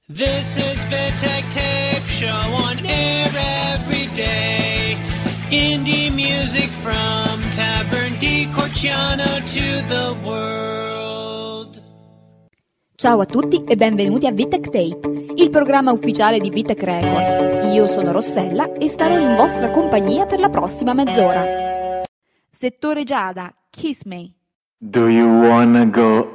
This is Vitek Tape Show on air every day. Indie music from Tavern di Corciano to the world. Ciao a tutti e benvenuti a Vitek Tape, il programma ufficiale di Vitek Records. Io sono Rossella e starò in vostra compagnia per la prossima mezz'ora. Settore Giada, Kiss Me. Do you wanna go?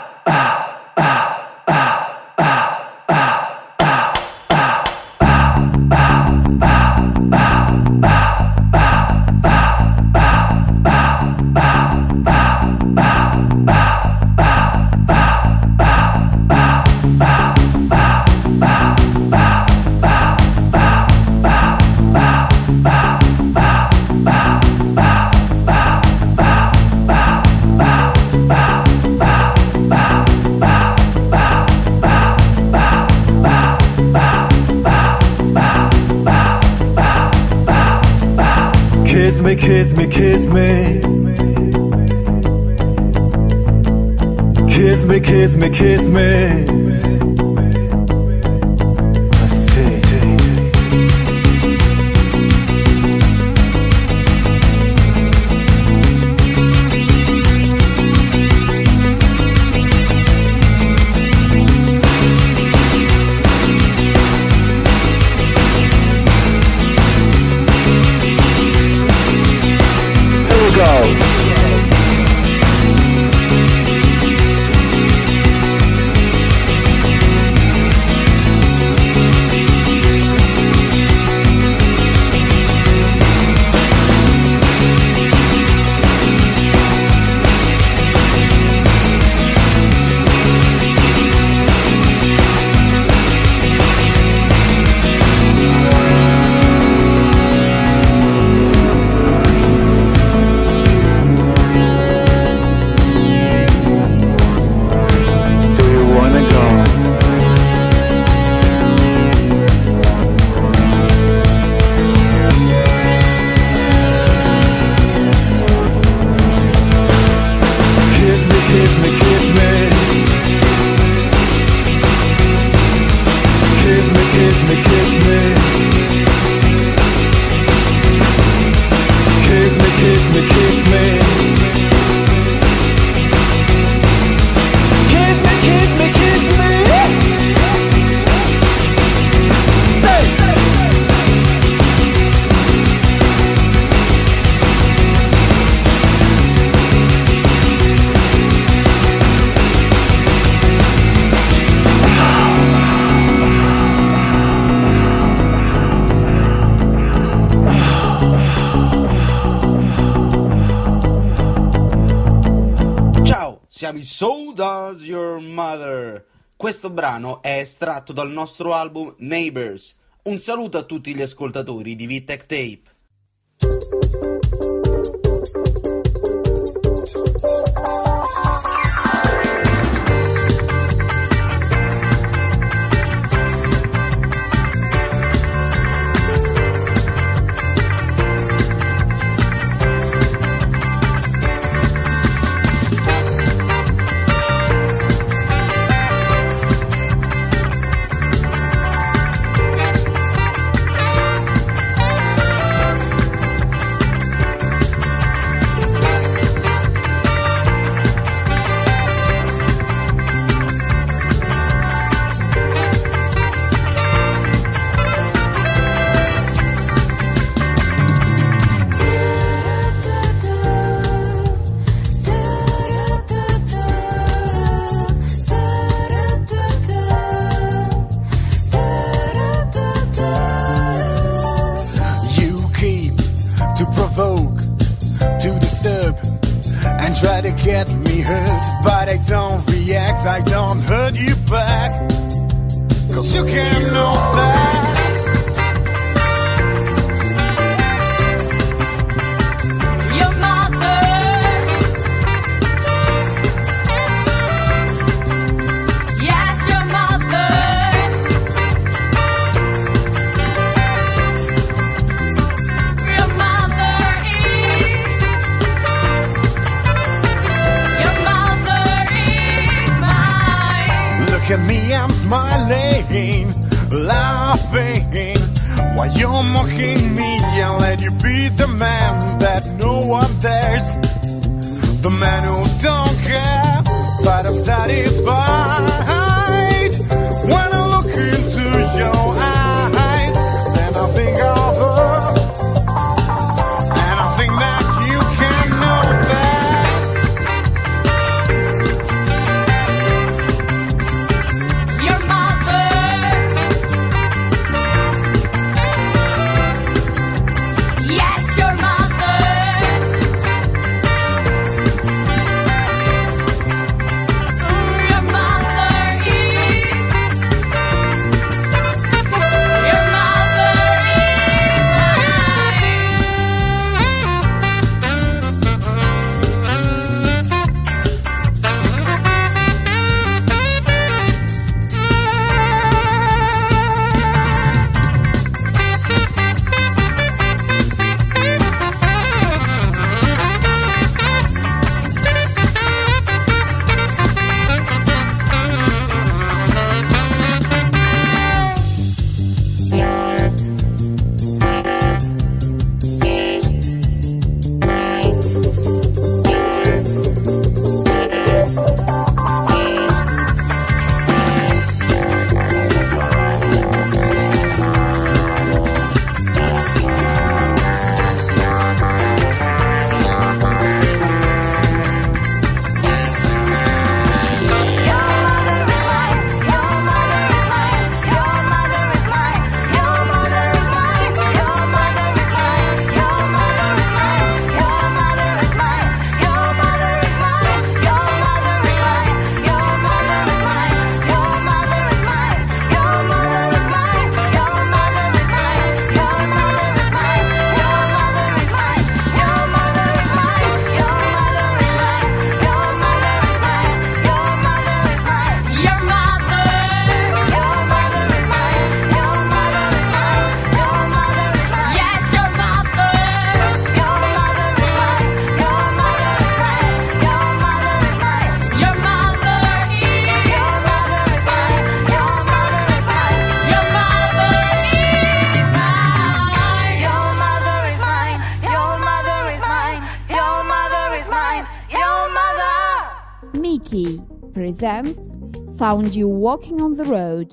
Kiss me, kiss me, kiss me. Kiss me, kiss me, kiss me. I see. Go. Siamo i So Does Your Mother. Questo brano è estratto dal nostro album Neighbors. Un saluto a tutti gli ascoltatori di Vitek Tape. Try to get me hurt, but I don't react, I don't hurt you back, 'cause you can't know that. Your mother. Yes, your mother. Your mother is. Your mother is mine. Look at me, I'm smiling. laughing while you're mocking me. I'll let you be the man that no one dares, the man who don't care, but I'm satisfied when I look into your eyes. Then I think of her, and I think that you can know that your mother, yes, your mother, your mother is, your mother Mickey presents Found You Walking on the Road.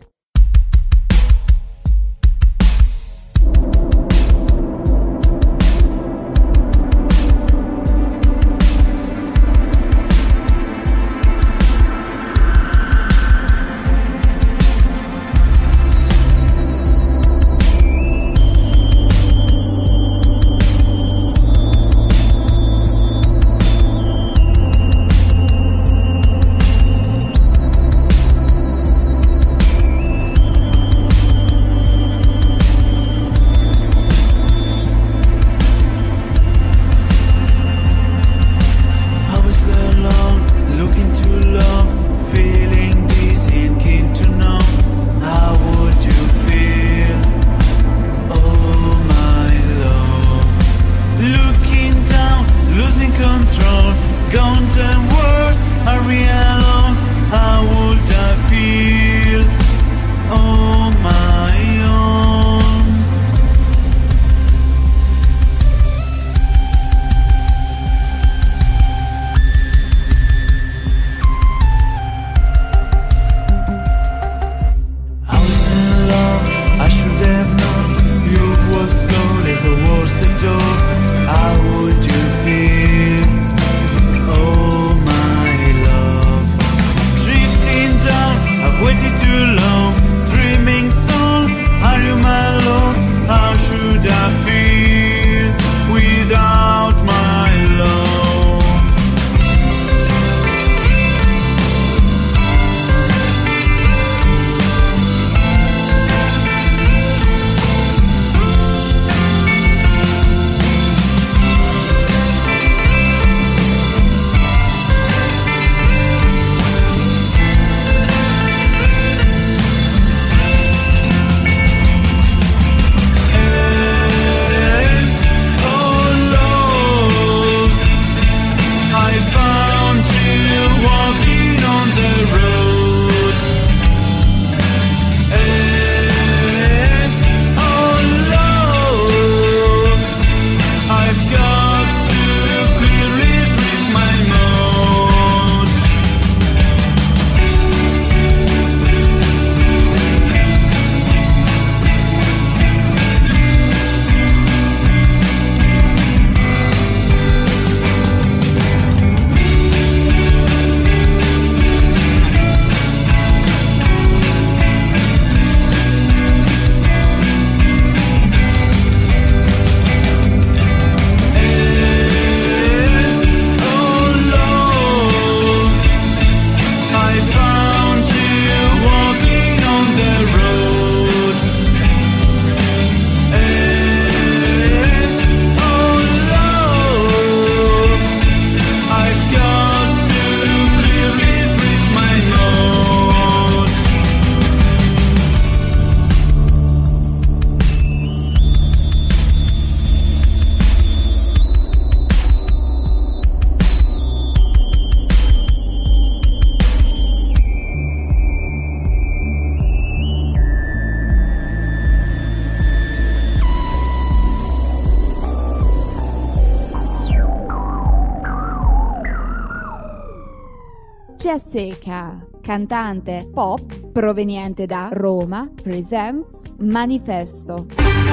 Jessica, cantante pop proveniente da Roma, presents Manifesto.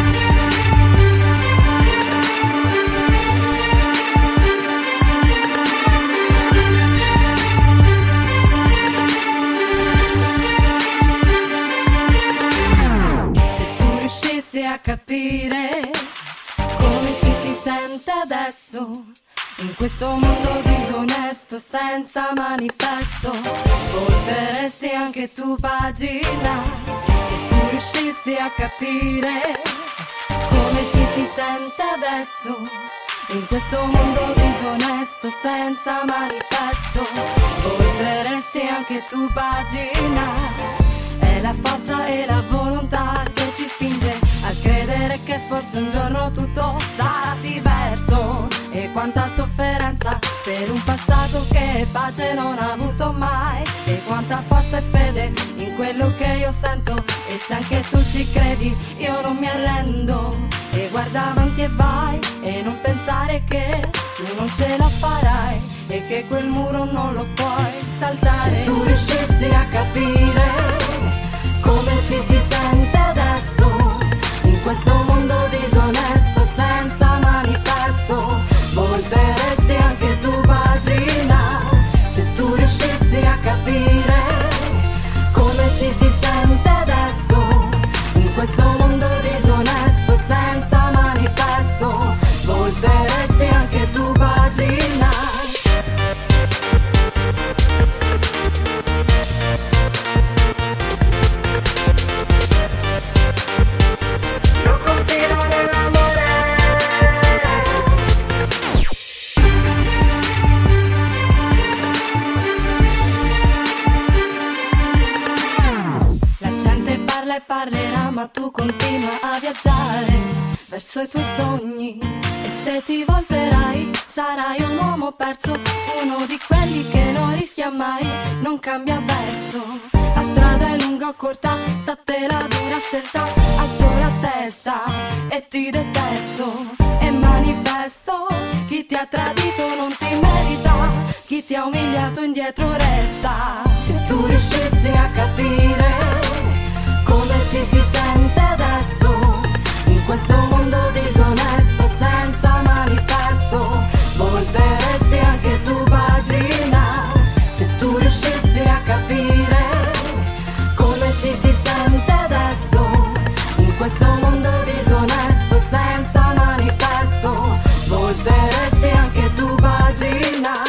Se tu riuscissi a capire come ci si sente adesso, in questo mondo disonesto senza manifesto, volteresti anche tu pagina. Se tu riuscissi a capire come ci si sente adesso, in questo mondo disonesto senza manifesto, volteresti anche tu pagina. È la forza e la volontà che ci spinge a credere che forse un giorno tutto sarà diverso. E quanta sofferenza per un passato che pace non ha avuto mai. E quanta forza e fede in quello che io sento. E se anche tu ci credi io non mi arrendo. E guarda avanti e vai, e non pensare che tu non ce la farai, e che quel muro non lo puoi saltare. Se tu riuscissi a capire come ci si sente adesso, in questo mondo disonesto senza manifesto, volteresti anche tu pagina. Se tu riuscissi a capire come ci si sente adesso, in questo mondo disonesto senza manifesto, volteresti anche tu pagina. E parlerà, ma tu continua a viaggiare verso i tuoi sogni. E se ti volterai sarai un uomo perso, uno di quelli che non rischia mai, non cambia verso. La strada è lunga o corta, sta a te la dura scelta. Alzo la testa e ti detesto, e manifesto: chi ti ha tradito non ti merita, chi ti ha umiliato indietro resta. Se tu riuscissi a capire come ci si sente adesso, in questo mondo disonesto senza manifesto, volteresti anche tu pagina. Se tu riuscissi a capire come ci si sente adesso, in questo mondo disonesto senza manifesto, volteresti anche tu pagina.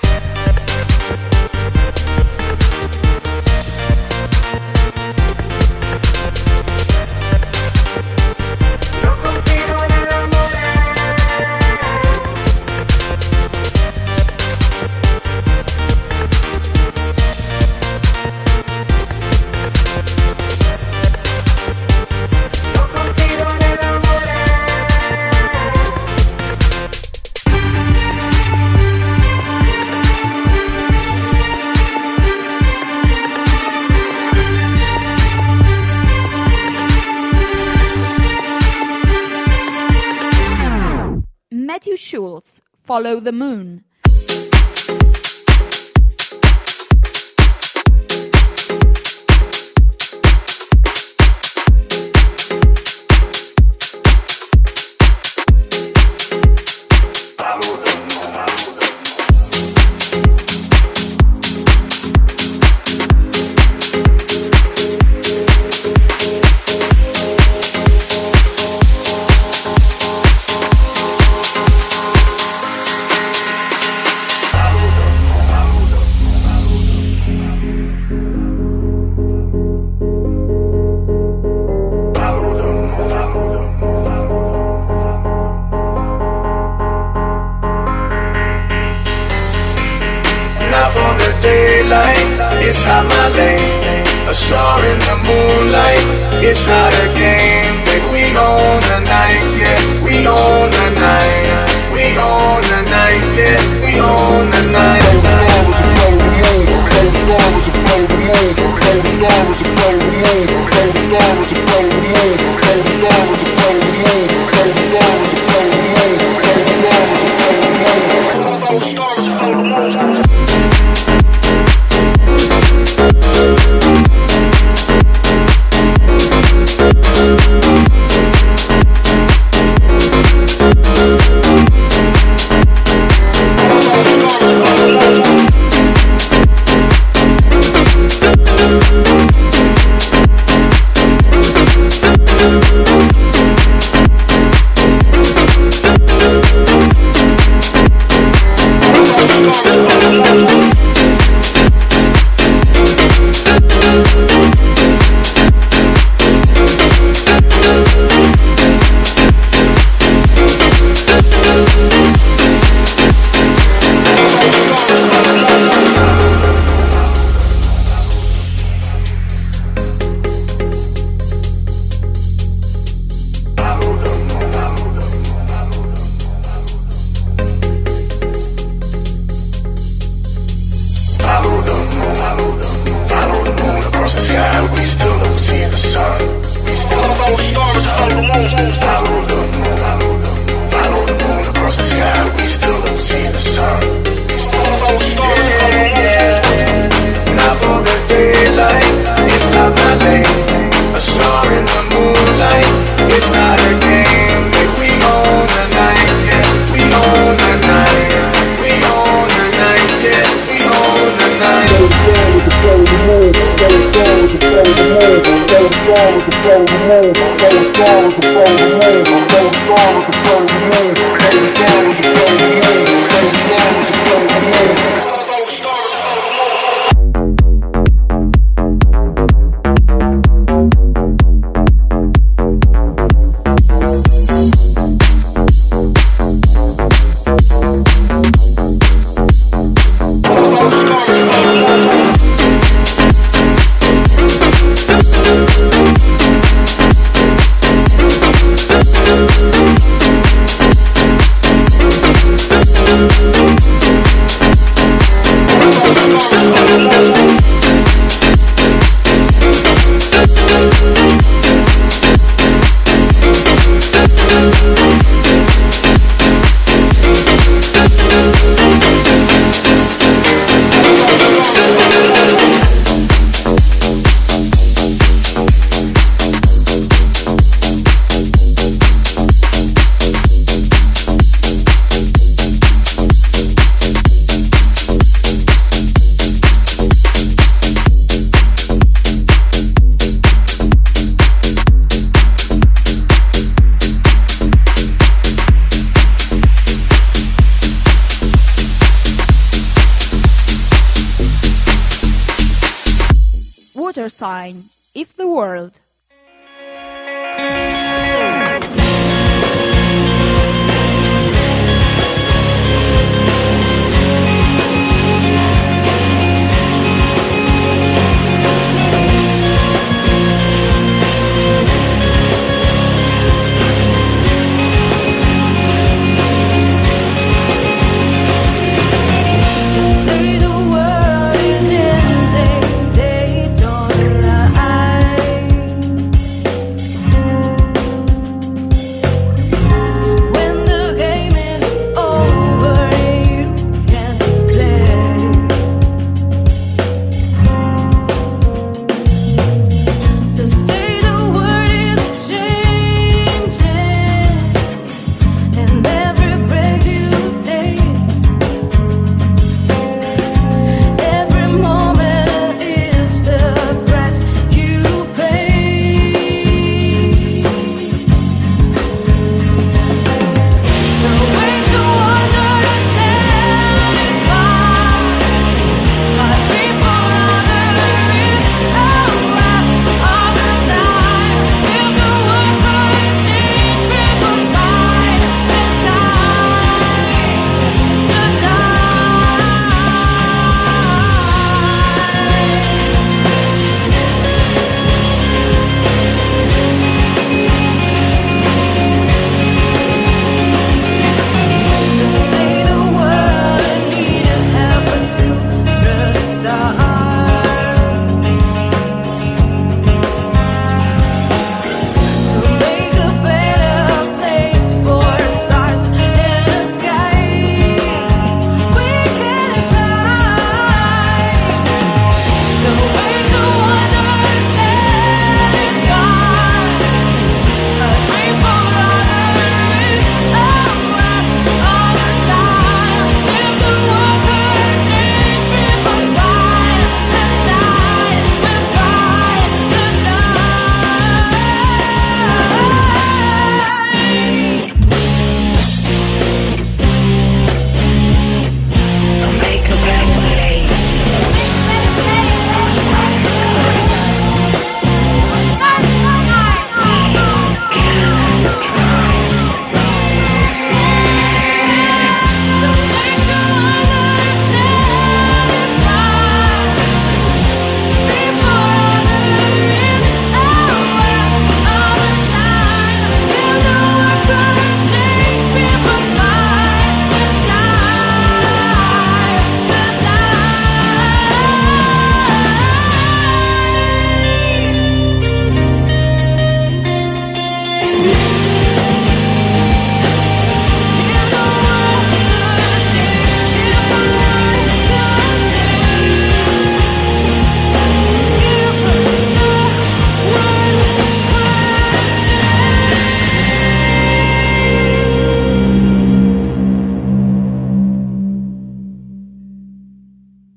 Matthew Schultz, Follow the Moon. It's not my lane, a star in the moonlight. It's not a game, baby, we own the night, yeah. We own the night, we own the night, yeah. We own the night. Cold star was a flow the moon, cold star was a flow the moon, cold star was a flow the moon, cold star was a flow the moon, cold star was a flow the moon, cold star was a flow the moon, cold star was a flow the moon, cold star was a flow the moon. Water sign, if the world.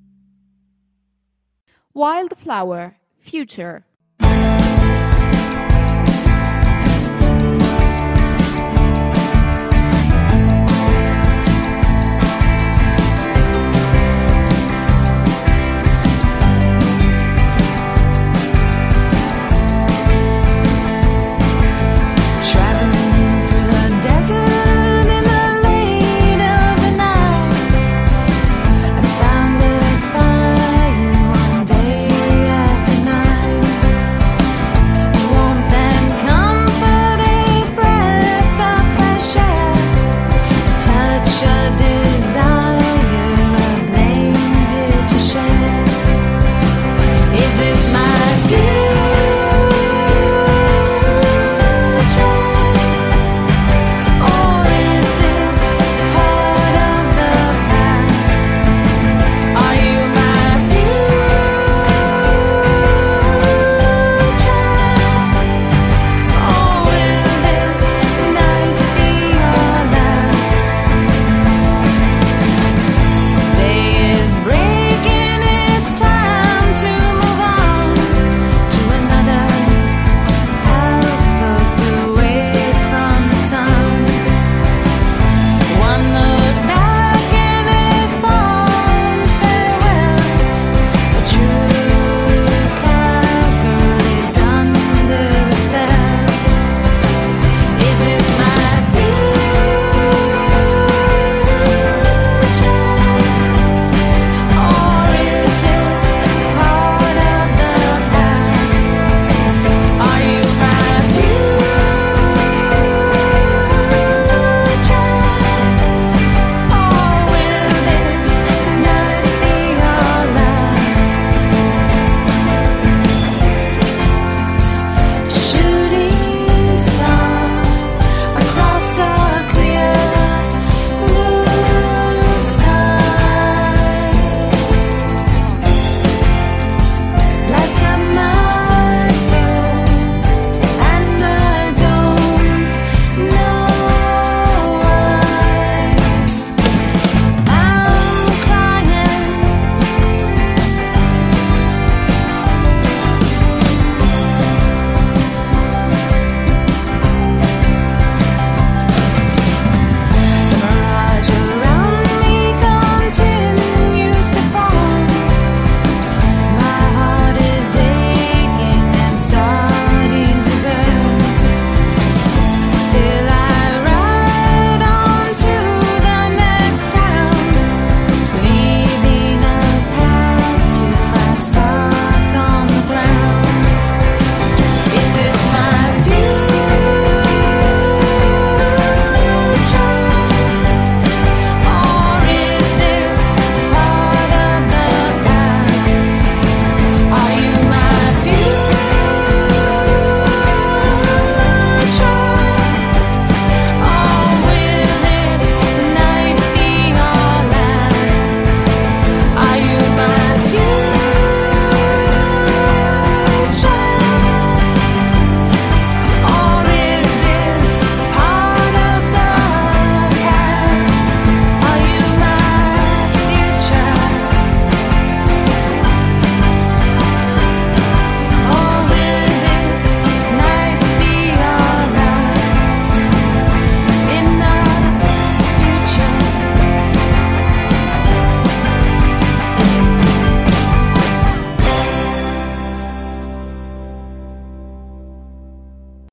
Wildflower, Future.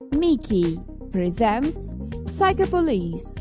Mickey presents Psychopolice.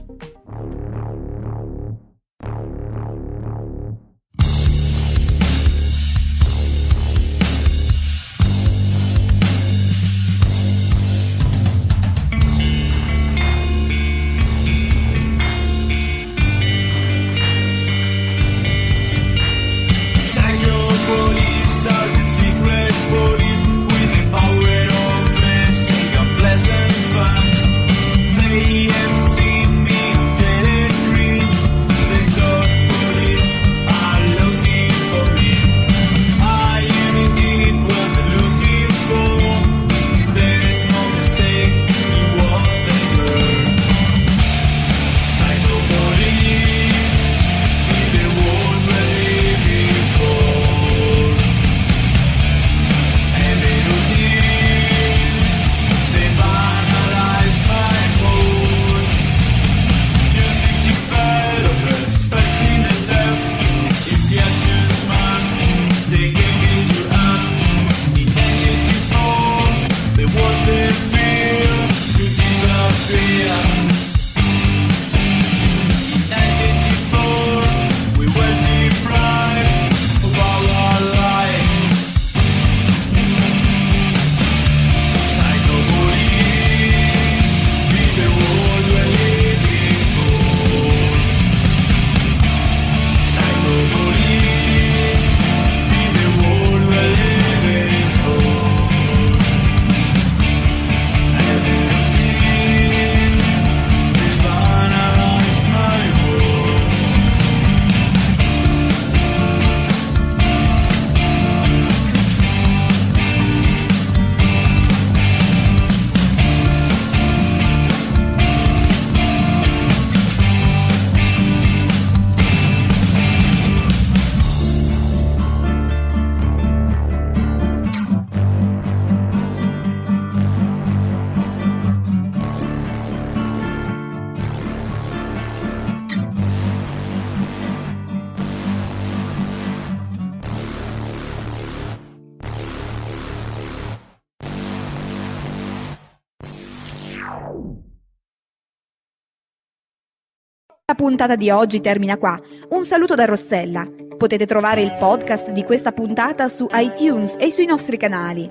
La puntata di oggi termina qua. Un saluto da Rossella. Potete trovare il podcast di questa puntata su iTunes e sui nostri canali.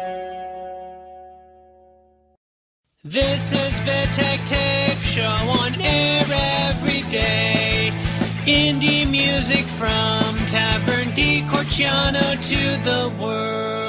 This is Vitek Tape Show on air every day. Indie music from Tavern di Corciano to the world.